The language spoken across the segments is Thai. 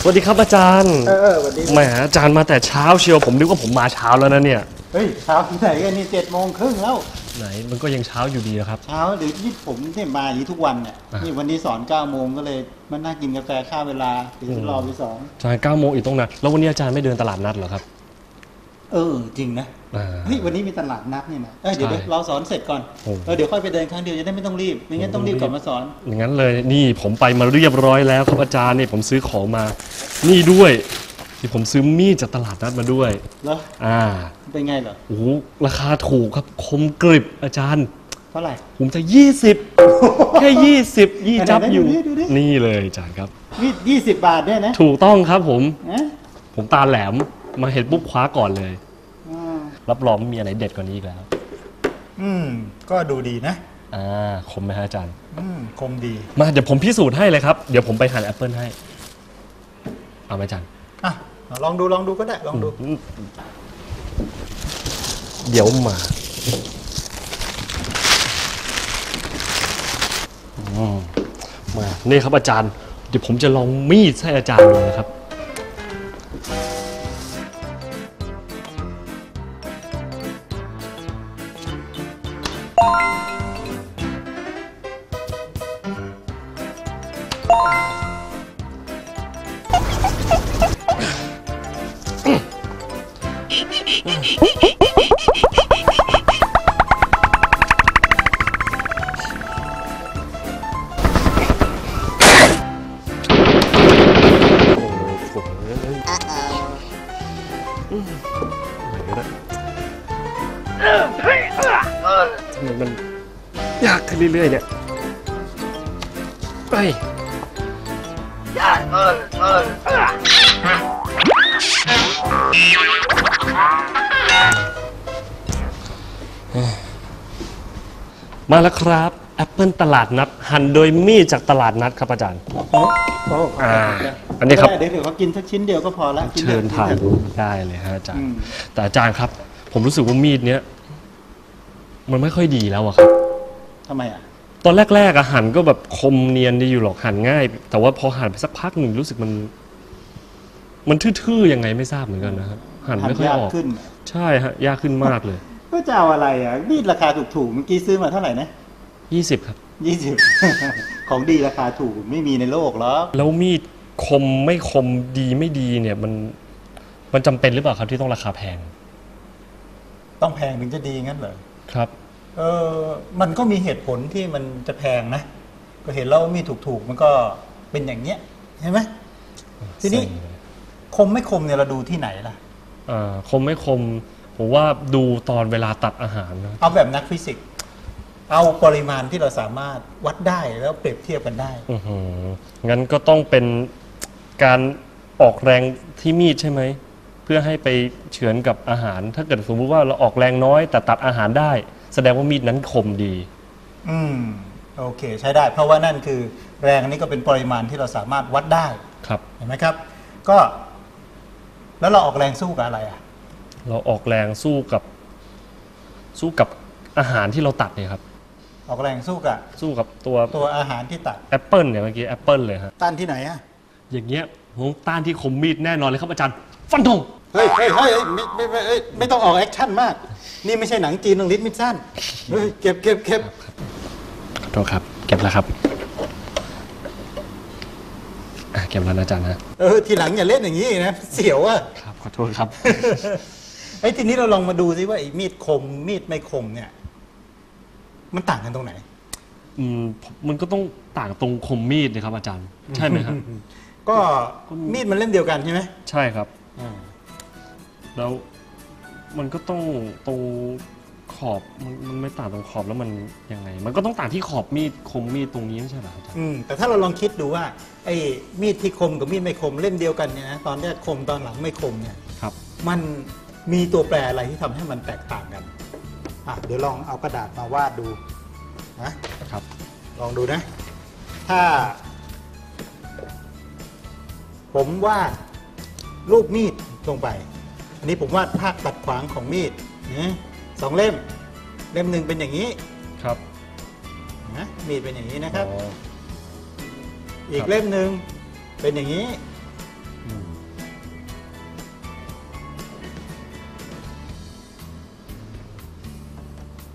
วัสดีครับอาจารย์สวัสดีแหมอาจารย์มาแต่เช้าเชียวผมนึกว่าผมมาเช้าแล้วนะเนี่ยเฮ้ยเช้าที่ไหนกันนี่7:30แล้วไหนมันก็ยังเช้าอยู่ดีครับเช้าหรือที่ผมเนี่ยมาอย่างนี้ทุกวันเนี่ยนี่วันนี้สอน9 โมงก็เลยมานั่งกินกาแฟข้ามเวลาเดี๋ยวจะรอไปสอนอาจารย์9 โมงอีกตรงนั้นแล้ววันนี้อาจารย์ไม่เดินตลาดนัดเหรอครับจริงนะเฮ้ยวันนี้มีตลาดนัดนี่นะเดี๋ยวเราสอนเสร็จก่อนเดี๋ยวค่อยไปเดินครั้งเดียวจะได้ไม่ต้องรีบไม่งั้นต้องรีบกลับมาสอนอย่างนั้นเลยนี่ผมไปมาเรียบร้อยแล้วครับอาจารย์นี่ผมซื้อของมานี่ด้วยที่ผมซื้อมีดจากตลาดนัดมาด้วยเหรอเป็นไงเหรอโอ้ราคาถูกครับคมกริบอาจารย์เท่าไหร่ผมจะ20แค่20จับอยู่นี่เลยอาจารย์ครับมีด20 บาทเนี่ยนะถูกต้องครับผมตาแหลมมาเห็นปุ๊บคว้าก่อนเลยรับรองไม่มีอะไรเด็ดกว่านี้อีกแล้วก็ดูดีนะคมไหมฮะอาจารย์คมดีมาเดี๋ยวผมพิสูจน์ให้เลยครับเดี๋ยวผมไปหั่นแอปเปิลให้เอาไหมอาจารย์ลองดูก็ได้ลองดูเดี๋ยวมานี่ครับอาจารย์เดี๋ยวผมจะลองมีดให้อาจารย์เลยครับมันยากขึ้นเรื่อยๆเนี่ยไปมาแล้วครับแอปเปิลตลาดนัดหั่นโดยมีดจากตลาดนัดครับอาจารย์อันนี้ครับเดี๋ยวเขากินสักชิ้นเดียวก็พอแล้วเชิญถ่ายได้เลยฮะอาจารย์แต่อาจารย์ครับผมรู้สึกว่ามีดเนี้ยมันไม่ค่อยดีแล้วอะครับทำไมตอนแรกๆหั่นก็แบบคมเนียนดีอยู่หรอกหั่นง่ายแต่ว่าพอหั่นไปสักพักหนึ่งรู้สึกมันทื่อๆยังไงไม่ทราบเหมือนกันนะครับหั่นไม่ค่อยออกใช่ฮะยากขึ้นมากเลยก็จะเอาอะไรมีดราคาถูกๆเมื่อกี้ซื้อมาเท่าไหร่นะ 20ครับ 20ของดีราคาถูกไม่มีในโลกหรอกแล้วมีดคมไม่คมดีไม่ดีเนี่ยมันจำเป็นหรือเปล่าครับที่ต้องราคาแพงต้องแพงถึงจะดีงั้นเหรอครับมันก็มีเหตุผลที่มันจะแพงนะก็เห็นแล้วมีถูกๆมันก็เป็นอย่างเนี้ยเห็นไหมทีนี้คมไม่คมเนี่ยเราดูที่ไหนล่ะคมไม่คมผมว่าดูตอนเวลาตัดอาหารนะเอาแบบนักฟิสิกส์เอาปริมาณที่เราสามารถวัดได้แล้วเปรียบเทียบกันได้งั้นก็ต้องเป็นการออกแรงที่มีดใช่ไหมเพื่อให้ไปเฉือนกับอาหารถ้าเกิดสมมติว่าเราออกแรงน้อยแต่ตัดอาหารได้แสดงว่ามีดนั้นคมดีโอเคใช้ได้เพราะว่านั่นคือแรงนี้ก็เป็นปริมาณที่เราสามารถวัดได้ครับเห็นไหมครับก็แล้วเราออกแรงสู้กับอะไรเราออกแรงสู้กับอาหารที่เราตัดเนี่ยครับออกแรงสู้กับตัวอาหารที่ตัดแอปเปิลเนี่ยเมื่อกี้แอปเปิลเลยครับต้านที่ไหนอย่างเงี้ยผมต้านที่คมมีดแน่นอนเลยครับอาจารย์ฟันธงเฮ้ยไม่ต้องออกแอคชั่นมากนี่ไม่ใช่หนังจีนหนังลิ้นมิดสั้นเก็บขอโทษครับเก็บแล้วครับเก็บแล้วนะอาจารย์นะทีหลังอย่าเล่นอย่างนี้นะเสียวครับขอโทษครับทีนี้เราลองมาดูซิว่าไอ้มีดคมมีดไม่คมเนี่ยมันต่างกันตรงไหนมันก็ต้องต่างตรงคมมีดนะครับอาจารย์ใช่ไหมครับก็มีดมันเล่มเดียวกันใช่ไหมใช่ครับแล้วมันก็ต้องตรงขอบมันไม่ต่างตรงขอบแล้วมันยังไงมันก็ต้องต่างที่ขอบมีดคมมีดตรงนี้ไม่ใช่เหรออาจารย์แต่ถ้าเราลองคิดดูว่าไอ้มีดที่คมกับมีดไม่คมเล่มเดียวกันเนี่ยนะตอนแรกคมตอนหลังไม่คมเนี่ยครับมันมีตัวแปรอะไรที่ทำให้มันแตกต่างกันเดี๋ยวลองเอากระดาษมาวาดดูนะครับลองดูนะถ้าผมวาดรูปมีดลงไปอันนี้ผมวาดภาพตัดขวางของมีด2 เล่มหนึ่งเป็นอย่างนี้ครับมีดเป็นอย่างนี้นะครับอีกเล่มหนึ่งเป็นอย่างนี้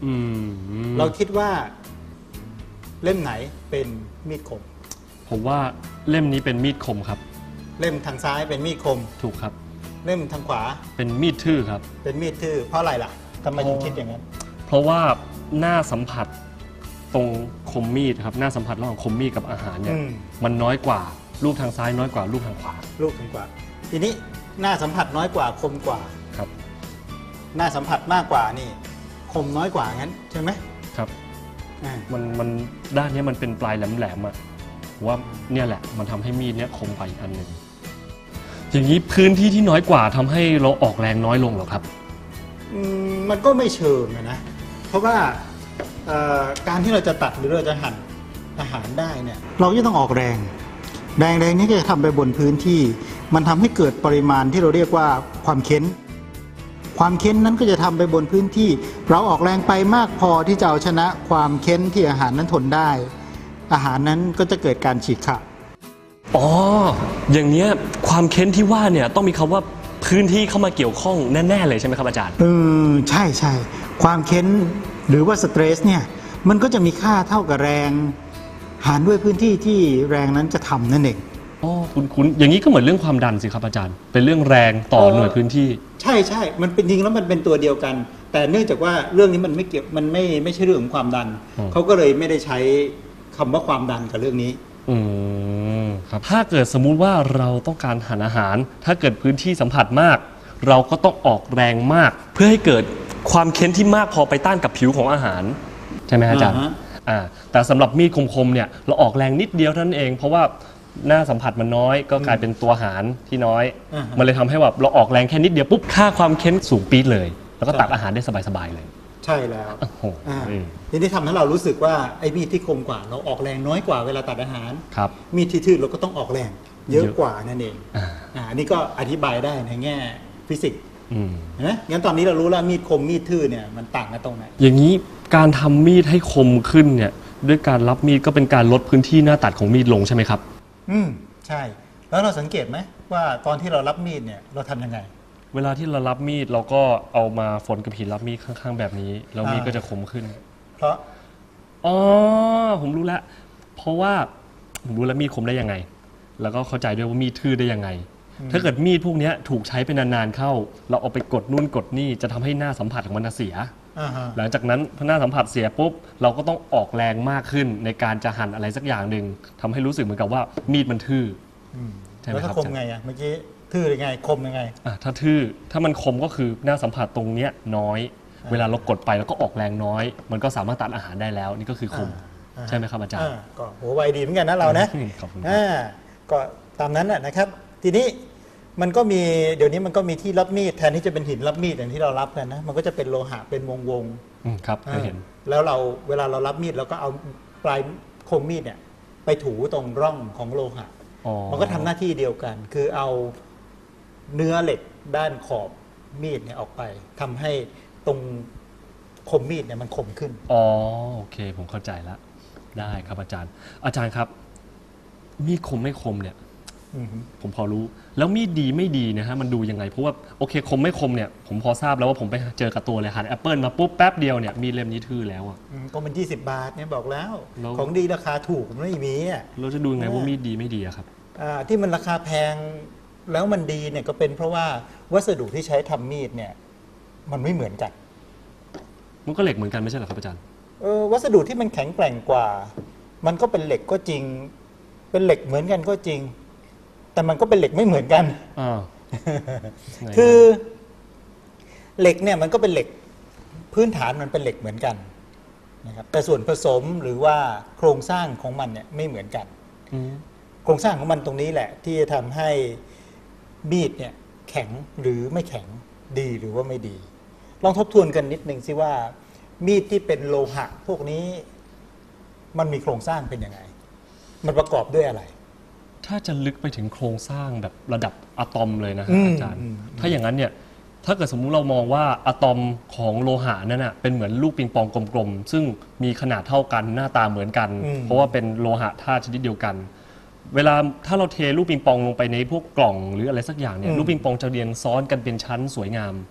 อืมเราคิดว่าเล่มไหนเป็นมีดคมผมว่าเล่มนี้เป็นมีดคมครับเล่มทางซ้ายเป็นมีดคมถูกครับเล่มทางขวาเป็นมีดทื่อครับเป็นมีดทื่อเพราะอะไรล่ะทำไมถึงคิดอย่างนั้นเพราะว่าหน้าสัมผัสตรงคมมีดครับหน้าสัมผัสระหว่างคมมีดกับอาหารเนี่ยมันน้อยกว่าลูกทางซ้ายน้อยกว่าลูกทางขวาลูกทางขวาทีนี้หน้าสัมผัสน้อยกว่าคมกว่าครับหน้าสัมผัสมากกว่านี่คมน้อยกว่างั้นใช่ไหมครับอ่ามันด้านเนี้ยมันเป็นปลายแหลมๆอะผมว่าเนี่ยแหละมันทำให้มีดเนี้ยคมกว่าอีกอันหนึ่งอย่างนี้พื้นที่ที่น้อยกว่าทำให้เราออกแรงน้อยลงเหรอครับมันก็ไม่เชิงนะเพราะว่าการที่เราจะตัดหรือเราจะหั่นอาหารได้เนี่ยเราจะต้องออกแรงนี้ก็จะทำไปบนพื้นที่มันทำให้เกิดปริมาณที่เราเรียกว่าความเค้นนั้นก็จะทำไปบนพื้นที่ เราออกแรงไปมากพอที่จะเอาชนะความเค้นที่อาหารนั้นทนได้ อาหารนั้นก็จะเกิดการฉีกขาดอ๋ออย่างเนี้ยความเค้นที่ว่าเนี่ยต้องมีคำว่าพื้นที่เข้ามาเกี่ยวข้องแน่ๆเลยใช่ไหมครับอาจารย์ใช่ความเค้นหรือว่าสเตรสเนี่ยมันก็จะมีค่าเท่ากับแรงหารด้วยพื้นที่ที่แรงนั้นจะทำนั่นเองอ๋อคุ้นๆอย่างนี้ก็เหมือนเรื่องความดันสิครับอาจารย์ เป็นเรื่องแรงต่อหน่วยพื้นที่ใช่มันเป็นจริงแล้วมันเป็นตัวเดียวกัน แต่เนื่องจากว่าเรื่องนี้มันไม่เกี่ยวมันไม่ใช่เรื่องของความดัน เขาก็เลยไม่ได้ใช้คำว่าความดันกับเรื่องนี้ครับถ้าเกิดสมมุติว่าเราต้องการหั่นอาหาร ถ้าเกิดพื้นที่สัมผัสมาก เราก็ต้องออกแรงมาก เพื่อให้เกิดความเค้นที่มากพอไปต้านกับผิวของอาหารใช่ไหมอาจารย์แต่สำหรับมีดคมๆเนี่ยเราออกแรงนิดเดียวเท่านั้นเองเพราะว่าหน้าสัมผัสมันน้อยก็กลายเป็นตัวหารที่น้อยมันเลยทำให้แบบเราออกแรงแค่นิดเดียวปุ๊บค่าความเค้นสูงปี๊ดเลยแล้วก็ตัดอาหารได้สบายๆเลยใช่แล้วทีนี้ทำให้เรารู้สึกว่าไอ้มีดที่คมกว่าเราออกแรงน้อยกว่าเวลาตัดอาหารครับมีดที่ทื่อเราก็ต้องออกแรงเยอะกว่านั่นเองอันนี้ก็อธิบายได้ในแง่ฟิสิกส์เห็นไหมงั้นตอนนี้เรารู้แล้วมีดคมมีดทื่อเนี่ยมันต่างกันตรงไหนอย่างนี้การทำมีดให้คมขึ้นเนี่ยด้วยการรับมีดก็เป็นการลดพื้นที่หน้าตัดของมีดลงใช่ไหมครับใช่แล้วเราสังเกตไหมว่าตอนที่เรารับมีดเนี่ยเราทำยังไงเวลาที่เรารับมีดเราก็เอามาฝนกับหินรับมีดข้างๆแบบนี้แล้วมีดก็จะคมขึ้นเพราะผมรู้แล้วเพราะว่าผมรู้แล้วมีดคมได้ยังไงแล้วก็เข้าใจด้วยว่ามีดทื่อได้ยังไงถ้าเกิดมีดพวกนี้ถูกใช้เป็นนานๆเข้าเราเอาไปกดนู่นกดนี่จะทำให้หน้าสัมผัสของมันเสียหลังจากนั้นพอหน้าสัมผัสเสียปุ๊บเราก็ต้องออกแรงมากขึ้นในการจะหั่นอะไรสักอย่างหนึ่งทำให้รู้สึกเหมือนกับว่ามีดมันทื่อใช่ไหมครับแล้วถ้าคมไงเมื่อกี้ทื่อยังไงคมยังไงถ้าทื่อถ้ามันคมก็คือหน้าสัมผัสตรงเนี้ยน้อยเวลาเรากดไปแล้วก็ออกแรงน้อยมันก็สามารถตัดอาหารได้แล้วนี่ก็คือคมใช่ไหมครับอาจารย์ก็โหไวดีเหมือนกันนะเรานะก็ตามนั้นนะครับทีนี้มันก็มีเดี๋ยวนี้มันก็มีที่รับมีดแทนที่จะเป็นหินรับมีดอย่างที่เรารับกันนะมันก็จะเป็นโลหะเป็นวงครับเคยเห็นแล้วเราเวลาเรารับมีดเราก็เอาปลายคมมีดเนี่ยไปถูตรงร่องของโลหะมันก็ทำหน้าที่เดียวกันคือเอาเนื้อเหล็กด้านขอบมีดเนี่ยออกไปทำให้ตรงคมมีดเนี่ยมันคมขึ้นโอเคผมเข้าใจแล้วได้ครับอาจารย์ครับมีดคมไม่คมเนี่ยผมพอรู้แล้วมีดดีไม่ดีนะฮะมันดูยังไงเพราะว่าโอเคคมไม่คมเนี่ยผมพอทราบแล้วว่าผมไปเจอกับตัวเลยหั่นแอปเปิลมาปุ๊บแป๊บเดียวเนี่ยมีเล่มนี้ทื่อแล้วก็มัน20 บาทเนี่ยบอกแล้วของดีราคาถูกมันไม่มีเราจะดูยังไงว่ามีดดีไม่ดีครับที่มันราคาแพงแล้วมันดีเนี่ยก็เป็นเพราะว่าวัสดุที่ใช้ทำมีดเนี่ยมันไม่เหมือนกันมันก็เหล็กเหมือนกันไม่ใช่หรอครับอาจารย์วัสดุที่มันแข็งแกร่งกว่ามันก็เป็นเหล็กก็จริงเป็นเหล็กเหมือนกันก็จริงแต่มันก็เป็นเหล็กไม่เหมือนกันคือเหล็กเนี่ยมันก็เป็นเหล็กพื้นฐานมันเป็นเหล็กเหมือนกันนะครับแต่ส่วนผสมหรือว่าโครงสร้างของมันเนี่ยไม่เหมือนกันโครงสร้างของมันตรงนี้แหละที่จะทำให้มีดเนี่ยแข็งหรือไม่แข็งดีหรือว่าไม่ดีลองทบทวนกันนิดนึงสิว่ามีดที่เป็นโลหะพวกนี้มันมีโครงสร้างเป็นยังไงมันประกอบด้วยอะไรถ้าจะลึกไปถึงโครงสร้างแบบระดับอะตอมเลยนะอาจารย์ถ้าอย่างนั้นเนี่ยถ้าเกิดสมมุติเรามองว่าอะตอมของโลหะนั่นน่ะเป็นเหมือนลูกปิงปองกลมๆซึ่งมีขนาดเท่ากันหน้าตาเหมือนกันเพราะว่าเป็นโลหะธาตุชนิดเดียวกันเวลาถ้าเราเทลูกปิงปองลงไปในพวกกล่องหรืออะไรสักอย่างเนี่ยลูกปิงปองจะเรียงซ้อนกันเป็นชั้นสวยงาม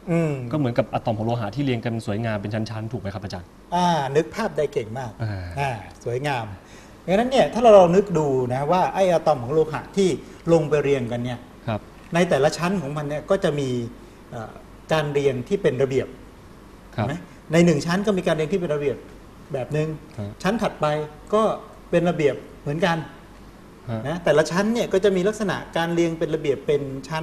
ก็เหมือนกับอะตอมของโลหะที่เรียงกันสวยงามเป็นชั้นๆถูกไหมครับอาจารย์นึกภาพได้เก่งมากสวยงามดังนั้นเนี่ยถ้าเราลองนึกดูนะว่าไอ้อะตอมของโลหะที่ลงไปเรียงกันเนี่ยในแต่ละชั้นของมันเนี่ยก็จะมีการเรียงที่เป็นระเบียบในหนึ่งชั้นก็มีการเรียงที่เป็นระเบียบแบบหนึ่งชั้นถัดไปก็เป็นระเบียบเหมือนกันนะแต่ละชั้นเนี่ยก็จะมีลักษณะการเรียงเป็นระเบียบเป็นชั้น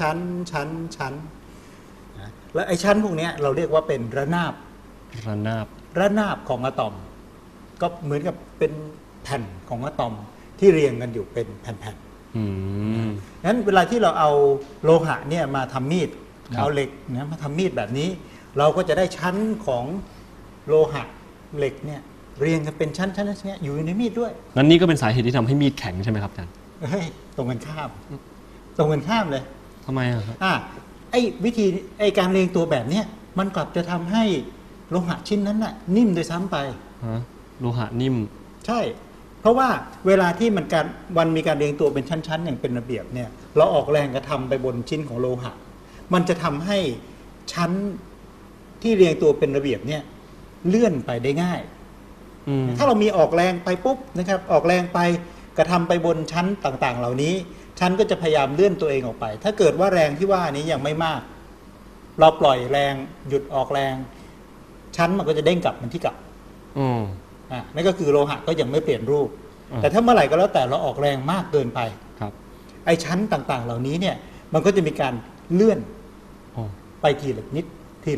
นะและไอ้ชั้นพวกนี้เราเรียกว่าเป็นระนาบของอะตอมก็เหมือนกับเป็นแผ่นของอะตอมที่เรียงกันอยู่เป็นแผ่นๆงั้นเวลาที่เราเอาโลหะเนี่ยมาทำมีดเอาเหล็กนะมาทำมีดแบบนี้เราก็จะได้ชั้นของโลหะเหล็กเนี่ยเรียงกันเป็นชั้นๆอยู่ในมีดด้วยนั่นนี่ก็เป็นสาเหตุที่ทำให้มีดแข็งใช่ไหมครับอาจารย์ตรงกันข้ามเลยทำไมครับไอ้วิธีไอ้การเรียงตัวแบบเนี้ยมันกลับจะทำให้โลหะชิ้นนั้นน่ะนิ่มโดยซ้ำไปโลหะนิ่มใช่เพราะว่าเวลาที่มันมีการเรียงตัวเป็นชั้นๆอย่างเป็นระเบียบเนี่ยเราออกแรงกระทำไปบนชิ้นของโลหะมันจะทำให้ชั้นที่เรียงตัวเป็นระเบียบเนี่ยเลื่อนไปได้ง่ายถ้าเรามีออกแรงไปปุ๊บนะครับออกแรงไปกระทำไปบนชั้นต่างๆเหล่านี้ชั้นก็จะพยายามเลื่อนตัวเองออกไปถ้าเกิดว่าแรงที่ว่านี้ยังไม่มากเราปล่อยแรงหยุดออกแรงชั้นมันก็จะเด้งกลับมันที่กลับนั่นก็คือโลหะก็ยังไม่เปลี่ยนรูปแต่ถ้าเมื่อไหร่ก็แล้วแต่เราออกแรงมากเกินไปไอ้ชั้นต่างๆเหล่านี้เนี่ยมันก็จะมีการเลื่อนไปทีละนิด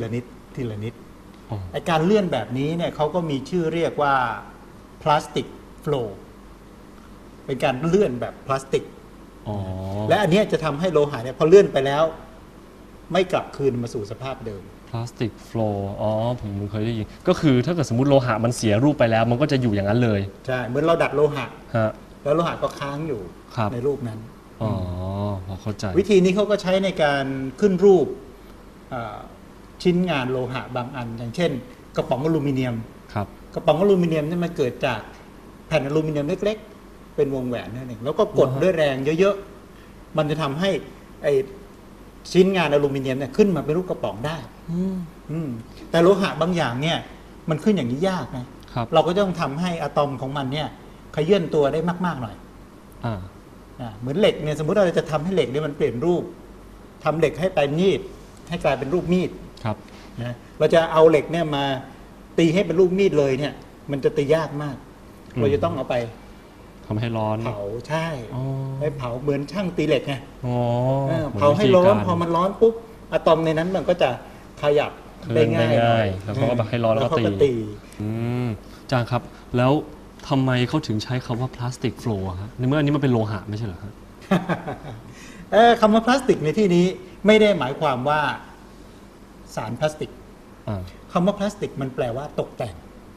ไอ้การเลื่อนแบบนี้เนี่ยเขาก็มีชื่อเรียกว่าพลาสติกโฟลว์เป็นการเลื่อนแบบพลาสติกและอันนี้จะทำให้โลหะเนี่ยพอเลื่อนไปแล้วไม่กลับคืนมาสู่สภาพเดิมพลาสติกโฟลว์ผมเคยได้ยินก็คือถ้าเกิดสมมติโลหะมันเสียรูปไปแล้วมันก็จะอยู่อย่างนั้นเลยใช่เหมือนเราดัดโลหะแล้วโลหะก็ค้างอยู่ในรูปนั้นพอเข้าใจวิธีนี้เขาก็ใช้ในการขึ้นรูปชิ้นงานโลหะบางอันอย่างเช่นกระป๋องอลูมิเนียมกระป๋องอลูมิเนียมนี่มันเกิดจากแผ่นอลูมิเนียมเล็กๆเป็นวงแหวนนั่นเองแล้วก็กดด้วยแรงเยอะๆมันจะทำให้ไอชิ้นงานอลูมิเนียมเนี่ยขึ้นมาเป็นรูปกระป๋องได้แต่โลหะบางอย่างเนี่ยมันขึ้นอย่างนี้ยากนะเราก็ต้องทำให้อะตอมของมันเนี่ยขยื่นตัวได้มากๆหน่อยเหมือนเหล็กเนี่ยสมมติเราจะทำให้เหล็กเนี่ยมันเปลี่ยนรูปทำเหล็กให้ไปมีดให้กลายเป็นรูปมีดนะเราจะเอาเหล็กเนี่ยมาตีให้เป็นรูปมีดเลยเนี่ยมันจะตียากมากเราจะต้องเอาไปทำให้ร้อนเผาใช่ให้เผาเหมือนช่างตีเหล็กไงเผาให้ร้อนพอมันร้อนปุ๊บอะตอมในนั้นมันก็จะขยับได้ง่ายแล้วก็ให้ร้อนแล้วก็ตีอาจารย์ครับแล้วทำไมเขาถึงใช้คำว่าพลาสติกโฟลว์ครับในเมื่ออันนี้มันเป็นโลหะไม่ใช่เหรอครับคำว่าพลาสติกในที่นี้ไม่ได้หมายความว่าสารพลาสติกคำว่าพลาสติกมันแปลว่าตกแต่ง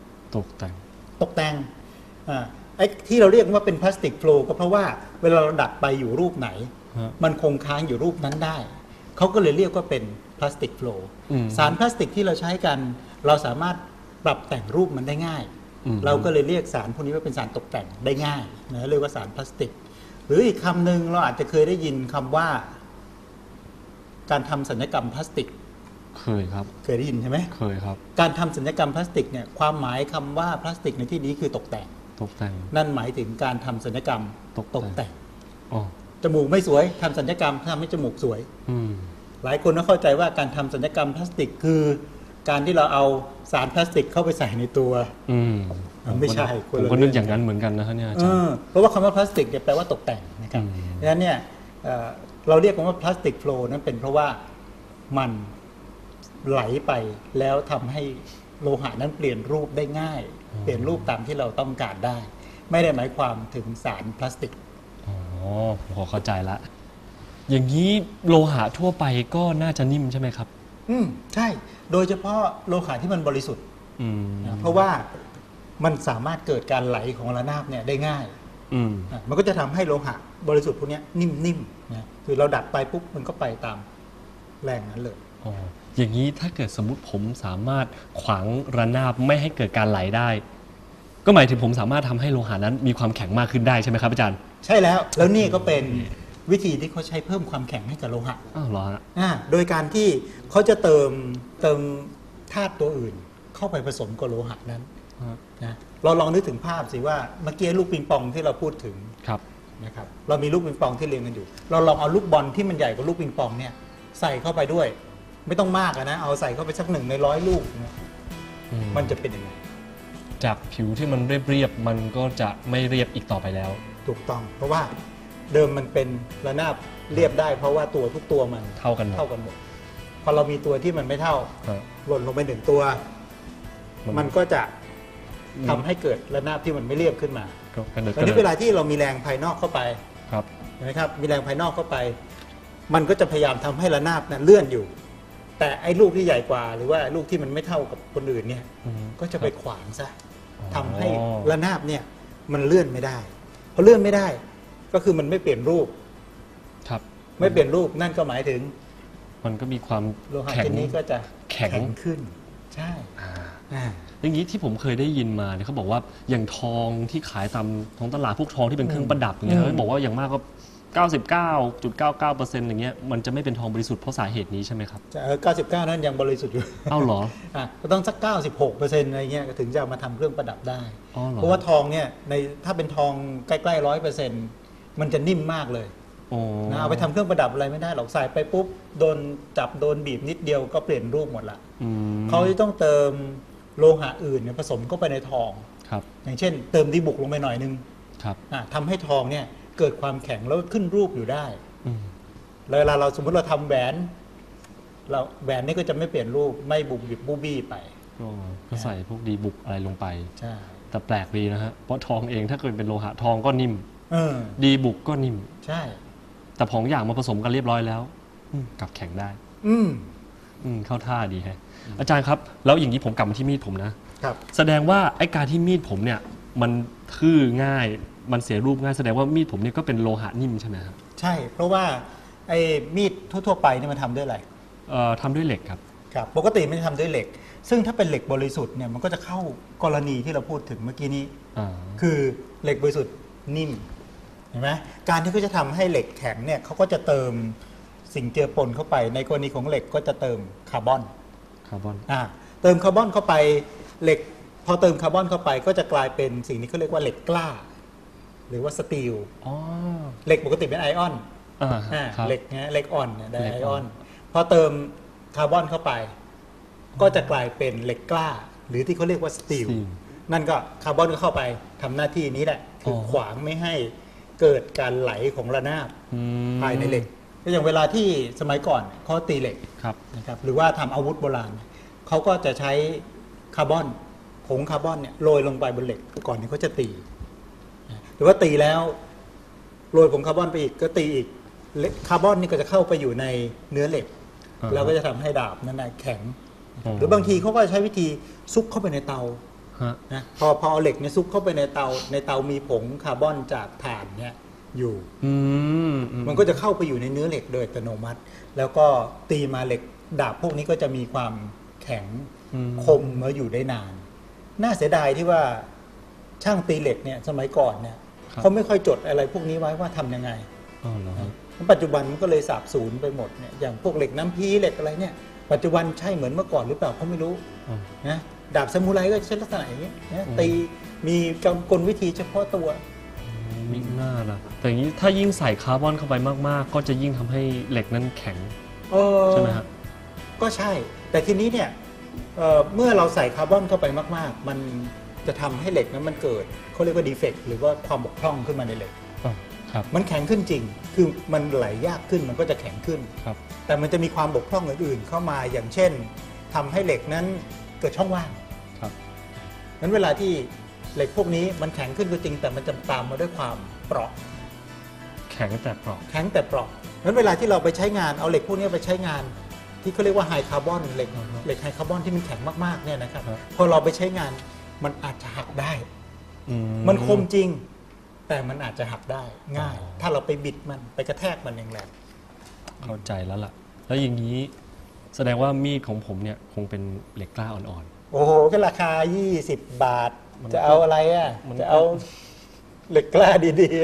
ไอ้ที่เราเรียกว่าเป็นพลาสติกโฟลว์ก็เพราะว่าเวลาเราดัดไปอยู่รูปไหนมันคงค้างอยู่รูปนั้นได้เขาก็เลยเรียกว่าเป็นพลาสติกโฟลว์สารพลาสติกที่เราใช้กันเราสามารถปรับแต่งรูปมันได้ง่ายเราก็เลยเรียกสารพวกนี้ว่าเป็นสารตกแต่งได้ง่ายนะเรียกว่าสารพลาสติกหรืออีกคำหนึ่งเราอาจจะเคยได้ยินคำว่าการทำศัลยกรรมพลาสติกเคยได้ยินใช่ไหมเคยครับการทำศัลยกรรมพลาสติกเนี่ยความหมายคำว่าพลาสติกในที่นี้คือตกแต่งนั่นหมายถึงการทำศัลยกรรมตกแต่งจมูกไม่สวยทำศัลยกรรมทำให้จมูกสวยหลายคนก็เข้าใจว่าการทำศัลยกรรมพลาสติกคือการที่เราเอาสารพลาสติกเข้าไปใส่ในตัวไม่ใช่ผมก็นึกอย่างนั้นเหมือนกันนะครับเนี่ยอาจารย์เพราะว่าคำว่าพลาสติกเนี่ยแปลว่าตกแต่งนะครับดังนั้นเนี่ยเราเรียกว่าพลาสติกโฟลว์นั้นเป็นเพราะว่ามันไหลไปแล้วทำให้โลหะนั้นเปลี่ยนรูปได้ง่ายเปลี่ยนรูปตามที่เราต้องการได้ไม่ได้หมายความถึงสารพลาสติกผมเข้าใจละอย่างนี้โลหะทั่วไปก็น่าจะนิ่มใช่ไหมครับใช่โดยเฉพาะโลหะที่มันบริสุทธิ์เพราะว่ามันสามารถเกิดการไหลของระนาบเนี่ยได้ง่ายมันก็จะทำให้โลหะบริสุทธิ์พวกนี้นิ่มๆนะคือเราดัดไปปุ๊บมันก็ไปตามแรงนั้นเลยอย่างนี้ถ้าเกิดสมมุติผมสามารถขวางระนาบไม่ให้เกิดการไหลได้ก็หมายถึงผมสามารถทำให้โลหะนั้นมีความแข็งมากขึ้นได้ใช่ไหมครับอาจารย์ใช่แล้วนี่ก็เป็นวิธีที่เขาใช้เพิ่มความแข็งให้กับโลหะอ้าวเหรอฮะโดยการที่เขาจะเติมธาตุตัวอื่นเข้าไปผสมกับโลหะนั้นนะเราลองนึกถึงภาพสิว่าเมื่อกี้ลูกปิงปองที่เราพูดถึงครับนะครับเรามีลูกปิงปองที่เรียงกันอยู่ เราลองเอาลูกบอลที่มันใหญ่กว่าลูกปิงปองเนี่ยใส่เข้าไปด้วย ไม่ต้องมากนะเอาใส่เข้าไปสัก1 ใน 100 ลูกเนี่ยมันจะเป็นยังไงจากผิวที่มันเรียบๆมันก็จะไม่เรียบอีกต่อไปแล้วถูกต้อง เพราะว่าเดิมมันเป็นระนาบเรียบได้ เพราะว่าตัวทุกตัวมันเท่ากันหมดหมดพอเรามีตัวที่มันไม่เท่าฮะหล่นลงไป1 ตัว มันก็จะอืมทำให้เกิดระนาบที่มันไม่เรียบขึ้นมาก็กระเดิดตอนนี้เวลาที่เรามีแรงภายนอกเข้าไปครับเห็นไหมครับมีแรงภายนอกเข้าไป มันก็จะพยายามทำให้ระนาบนั้นเลื่อนอยู่ แต่ไอ้ลูกที่ใหญ่กว่า หรือว่าลูกที่มันไม่เท่ากับคนอื่นเนี่ยอืมก็จะไปขวางซะอ๋อทำให้ระนาบเนี่ยมันเลื่อนไม่ได้พอเลื่อนไม่ได้ ก็คือมันไม่เปลี่ยนรูปครับไม่เปลี่ยนรูปนั่นก็หมายถึงมันก็มีความโลหะแข็งชนิดนี้ก็จะแข็งขึ้น ใช่อ่าอ่าอย่างนี้ที่ผมเคยได้ยินมาเนี่ยเขาบอกว่าอย่างทองที่ขายตามท้องตลาดพวกทองที่เป็นเครื่องประดับอย่างเงี้ยอืมเขาบอกว่าอย่างมากก็ 99.99%อย่างเงี้ยมันจะไม่เป็นทองบริสุทธิ์เพราะสาเหตุนี้ใช่ไหมครับ 99 นั้นยังบริสุทธิ์อยู่เอ้าเหรอก็ต้องสัก 96%อะไรเงี้ยถึงจะเอามาทำเครื่องประดับได้อ๋อเหรอเพราะว่าทองเนี่ยในถ้าเป็นทองใกล้ๆ100%มันจะนิ่มมากเลยโอ้นะเอาไปทำเครื่องประดับอะไรไม่ได้หรอกใส่ไปปุ๊บโดนจับโดนบีบนิดเดียวก็เปลี่ยนรูปหมดละอืมเขาจะต้องเติมโลหะอื่นเนี่ยผสมเข้าไปในทองครับอย่างเช่น เติมดีบุกลงไปหน่อยนึงครับทำให้ทองเนี่ยเกิดความแข็งแล้วขึ้นรูปอยู่ได้อืมแล้วเวลาเราสมมติเราทำแหวนแหวนนี่ก็จะไม่เปลี่ยนรูปไม่บุบบิบบูบี้ไปก็ใส่พวกดีบุกอะไรลงไปใช่แต่แปลกดีนะฮะเพราะทองเองถ้าเกิดเป็นโลหะทองก็นิ่มเออดีบุกก็นิ่มใช่แต่ของอย่างมาผสมกันเรียบร้อยแล้วกลับแข็งได้อืมเข้าท่าดีฮะอาจารย์ครับ แล้วอย่างนี้ผมกลับมาที่มีดผมนะครับแสดงว่าไอ้การที่มีดผมเนี่ย มันทื่อง่าย มันเสียรูปง่าย แสดงว่ามีดผมเนี่ยก็เป็นโลหะนิ่มใช่ไหมครับใช่ เพราะว่าไอ้มีดทั่วๆไปนี่มันทำด้วยอะไรทำด้วยเหล็กครับครับปกติมันจะทำด้วยเหล็ก ซึ่งถ้าเป็นเหล็กบริสุทธิ์เนี่ยมันก็จะเข้ากรณีที่เราพูดถึงเมื่อกี้นี้อ่าคือเหล็กบริสุทธิ์นิ่มเห็นไหมการที่เขาจะทำให้เหล็กแข็งเนี่ยเขาก็จะเติมสิ่งเจือปนเข้าไปในกรณีของเหล็กก็จะเติมคาร์บอนคาร์บอนเติมคาร์บอนเข้าไปเหล็กพอเติมคาร์บอนเข้าไปก็จะกลายเป็นสิ่งที่เขาเรียกว่าเหล็กกล้า หรือว่าสตีลอ๋อเหล็กปกติเป็นไอออนครับเหล็กนะเหล็กอ่อนเนี่ยไดเหล็กไออ่อออน นพอเติมคาร์บอนเข้าไป ก็จะกลายเป็นเหล็กกล้า หรือที่เขาเรียกว่าสตีลสตีลนั่นก็คาร์บอนก็เข้าไปทำหน้าที่นี้แหละคือออขวางไม่ให้เกิดการไหลของระนาบอืมภายในเหล็กก็อย่างเวลาที่สมัยก่อนเขาตีเหล็กครับนะครับหรือว่าทำอาวุธโบราณเขาก็จะใช้คาร์บอนผงคาร์บอนเนี่ยโรยลงไปบนเหล็กก่อนที่เขาจะตีหรือว่าตีแล้วโรยผงคาร์บอนไปอีกก็ตีอีกคาร์บอนนี่ก็จะเข้าไปอยู่ในเนื้อเหล็กอ่าฮะแล้วก็จะทำให้ดาบนั้นนะแข็งอ๋อหรือบางทีเขาก็ใช้วิธีซุกเข้าไปในเตาฮะนะพอเอาเหล็กเนี่ยซุกเข้าไปในเตามีผงคาร์บอนจากถ่านเนี่ยอยู่อืมมันก็จะเข้าไปอยู่ในเนื้อเหล็กโดยอัตโนมัติ แล้วก็ตีมาเหล็กดาบพวกนี้ก็จะมีความแข็งคมมาอยู่ได้นาน น่าเสียดายที่ว่าช่างตีเหล็กเนี่ยสมัยก่อนเนี่ยเขาไม่ค่อยจดอะไรพวกนี้ไว้ว่าทำยังไงอ๋อเหรอฮะปัจจุบันมันก็เลยสาบสูญไปหมดเนี่ยอย่างพวกเหล็กน้ำพีเหล็กอะไรเนี่ยปัจจุบันใช่เหมือนเมื่อก่อนหรือเปล่าเขาไม่รู้อ๋อนะดาบซามูไรก็ใช้ลักษณะอย่างนี้นะตีมีกลวิธีเฉพาะตัวมิหน้าล่ะแต่อย่างนี้ถ้ายิ่งใส่คาร์บอนเข้าไปมากๆ ก็จะยิ่งทำให้เหล็กนั้นแข็งใช่ไหมฮะก็ใช่ แต่ทีนี้เนี่ยเมื่อเราใส่คาร์บอนเข้าไปมากๆ มันจะทำให้เหล็กนั้นมันเกิดเขาเรียกว่าดีเฟกต์หรือว่าความบกพร่องขึ้นมาในเหล็กอ๋อครับมันแข็งขึ้นจริง คือมันไหลยากขึ้นมันก็จะแข็งขึ้นครับแต่มันจะมีความบกพร่องอื่นๆเข้ามาอย่างเช่นทำให้เหล็กนั้นเกิดช่องว่างครับนั้นเวลาที่เหล็กพวกนี้มันแข็งขึ้นก็จริง แต่มันจะตามมาด้วยความเปราะแข็งแต่เปราะแข็งแต่เปราะนั้นเวลาที่เราไปใช้งานเอาเหล็กพวกนี้ไปใช้งาน ที่เขาเรียกว่าไฮคาร์บอนเหล็กไฮคาร์บอนที่มันแข็งมากๆเนี่ยนะครับพอเราไปใช้งานมันอาจจะหักได้ มันคมจริง แต่มันอาจจะหักได้ง่าย ถ้าเราไปบิดมันไปกระแทกมันแรงๆเข้าใจแล้วล่ะ แล้วอย่างนี้แสดงว่ามีดของผมเนี่ยคงเป็นเหล็กกล้าอ่อนโอ้โหก็ราคา 20 บาทมันก็จะเอาอะไรอ่ะมันก็จะเอาเหล็กกล้าดีๆอ่ะๆ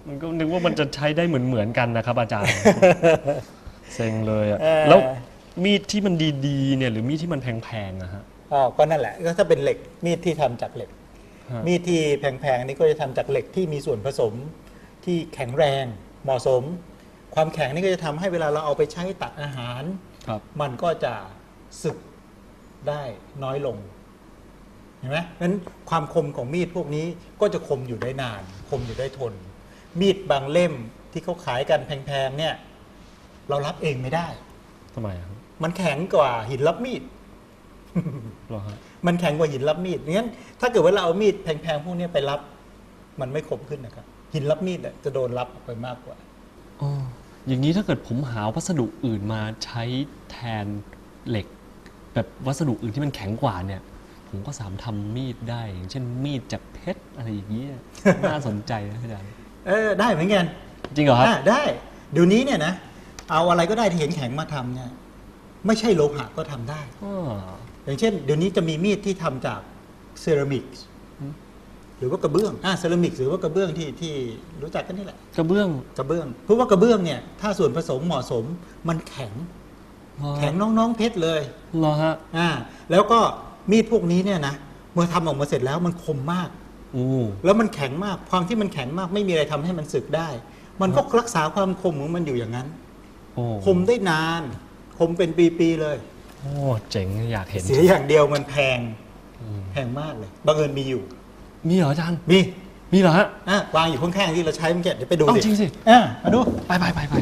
มันก็นึกว่ามันจะใช้ได้เหมือนกันนะครับ อาจารย์ เซ็งเลยอะแล้วมีดที่มันดีๆเนี่ยหรือมีดที่มันแพงๆอะฮะอ๋อก็นั่นแหละก็ถ้าเป็นเหล็กมีดที่ทำจากเหล็กฮะมีดที่แพงๆนี่ก็จะทำจากเหล็กที่มีส่วนผสมที่แข็งแรงเหมาะสม ความแข็งนี่ก็จะทำให้เวลาเราเอาไปใช้ตัดอาหารครับมันก็จะสึกได้น้อยลงเห็นไหมนั้นความคมของมีดพวกนี้ก็จะคมอยู่ได้นาน คมอยู่ได้ทน มีดบางเล่มที่เขาขายกันแพงๆเนี่ยเรารับเองไม่ได้ทำไมอะครับมันแข็งกว่าหินรับมีดเหรอฮะมันแข็งกว่าหินรับมีดงั้นถ้าเกิดว่าเราเอามีดแพงๆพวกนี้ไปรับ มันไม่คมขึ้นนะครับ หินรับมีดเนี่ยจะโดนรับออกไปมากกว่าอ๋ออย่างนี้ถ้าเกิดผมหาวัสดุอื่นมาใช้แทนเหล็ก แบบวัสดุอื่นที่มันแข็งกว่าเนี่ย ผมก็สามารถทำมีดได้ อย่างเช่นมีดจากเพชรอะไรอย่างเงี้ย น่าสนใจนะอาจารย์ได้เหมือนกันจริงเหรอครับได้เดี๋ยวนี้เนี่ยนะเอาอะไรก็ได้ที่เห็นแข็งมาทำเนี่ยไม่ใช่โลหะก็ทำได้อ๋ออย่างเช่นเดี๋ยวนี้จะมีมีดที่ทำจากเซรามิกหรือว่ากระเบื้องเซรามิกหรือว่ากระเบื้องที่รู้จักกันนี่แหละกระเบื้องกระเบื้องเพราะว่ากระเบื้องเนี่ยถ้าส่วนผสมเหมาะสมมันแข็ง แข็งน้องๆเพชรเลยเหรอฮะแล้วก็มีดพวกนี้เนี่ยนะเมื่อทำออกมาเสร็จแล้วมันคมมากโอ้แล้วมันแข็งมากความที่มันแข็งมากไม่มีอะไรทำให้มันสึกได้ มันก็รักษาความคมของมันอยู่อย่างนั้นโอ้คมได้นาน คมเป็นปีๆเลยโอ้เจ๋งอยากเห็นเสียอย่างเดียวมันแพงแพงมากเลยบังเอิญมีอยู่มีเหรออาจารย์มีมีเหรอฮะวางอยู่ข้างๆที่เราใช้เมื่อกี้เดี๋ยวไปดูเอาจริงสิมาดูไป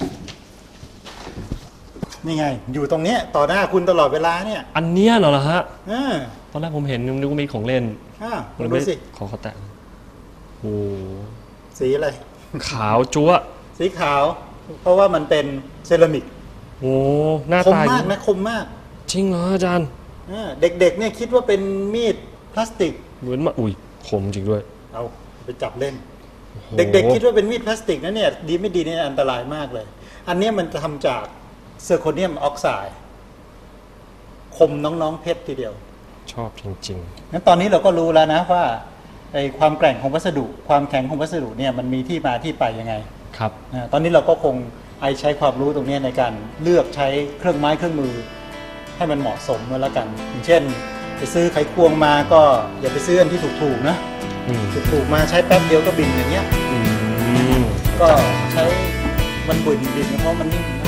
นี่ไง อยู่ตรงเนี้ยต่อหน้าคุณตลอดเวลาเนี่ยอันเนี้ยเหรอฮะอ่าตอนแรกผมเห็นนึกว่ามีของเล่นลองดูสิขอเขาแตะโอ้สีอะไรขาวจั๊วะสีขาว เพราะว่ามันเป็นเซรามิกโอ้หน้าคมตามากนะคมมากจริงเหรออาจารย์เด็กๆเนี่ยคิดว่าเป็นมีดพลาสติกเหมือนมาอุ้ยคมจริงด้วยเอาไปจับเล่นโอ้โหเด็กๆคิดว่าเป็นมีดพลาสติกนะเนี่ยดีไม่ดีเนี่ยอันตรายมากเลย อันเนี้ยมันจะทำจากเซอร์โคเนียมออกไซด์คมน้องๆเพชรทีเดียวชอบจริงงั้นตอนนี้เราก็รู้แล้วนะว่าไอ้ความแกร่งของวัสดุ ความแข็งของวัสดุเนี่ยมันมีที่มาที่ไปยังไงๆ ครับตอนนี้เราก็คงใช้ความรู้ตรงนี้ในการเลือกใช้เครื่องไม้เครื่องมือ ให้มันเหมาะสมมาแล้วกัน อย่างเช่นไปซื้อไขควงมาก็อย่าไปซื้ออันที่ถูกๆนะอืมถูกๆมาใช้แป๊บเดียวก็บินอย่างเงี้ยอืมก็ใช้มันบินเพราะมัน